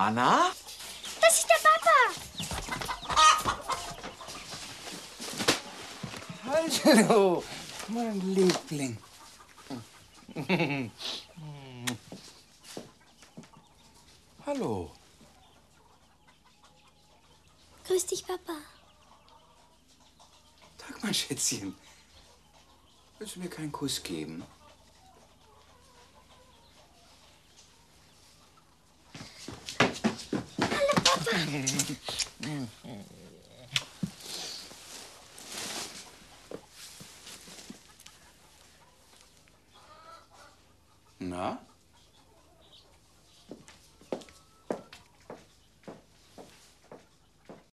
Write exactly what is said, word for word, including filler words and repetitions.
Anna? Das ist der Papa. Hallo, mein Liebling. Hallo. Grüß dich, Papa. Tag, mein Schätzchen. Willst du mir keinen Kuss geben? Hallo, Papa.